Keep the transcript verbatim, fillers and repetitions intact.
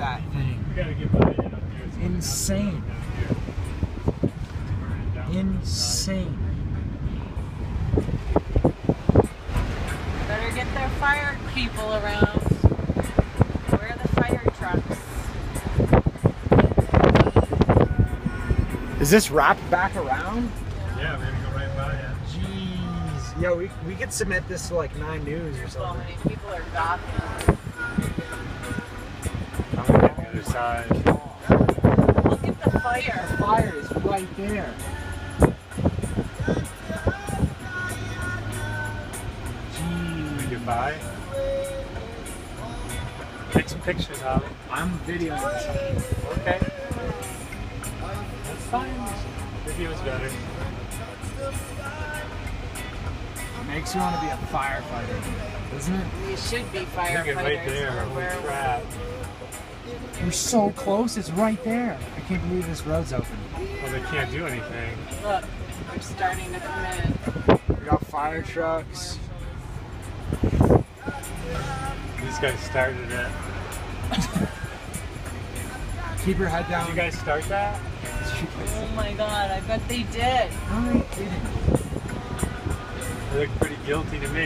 that thing. We gotta get by it up here. Insane. Insane. Better get their fire people around. Where are the fire trucks? Is this wrapped back around? Yeah, we're gonna go right by it. Jeez. Yo, we, we could submit this to like nine news or So something. many people are gawking. I'm gonna get the other side. Look at the fire. The fire is right there. We get by. Take some pictures, Holly. I'm videoing this. Okay. That's fine. Video's better. Makes you want to be a firefighter, doesn't it? You should be Look firefighters. at right there. or Holy where- crap. We're so close, it's right there. I can't believe this road's open. Well, they can't do anything. Look, they're starting to come in. We got fire trucks. These guys started it. Keep your head down. Did you guys start that? Oh my god, I bet they did. How are you kidding? They look pretty guilty to me.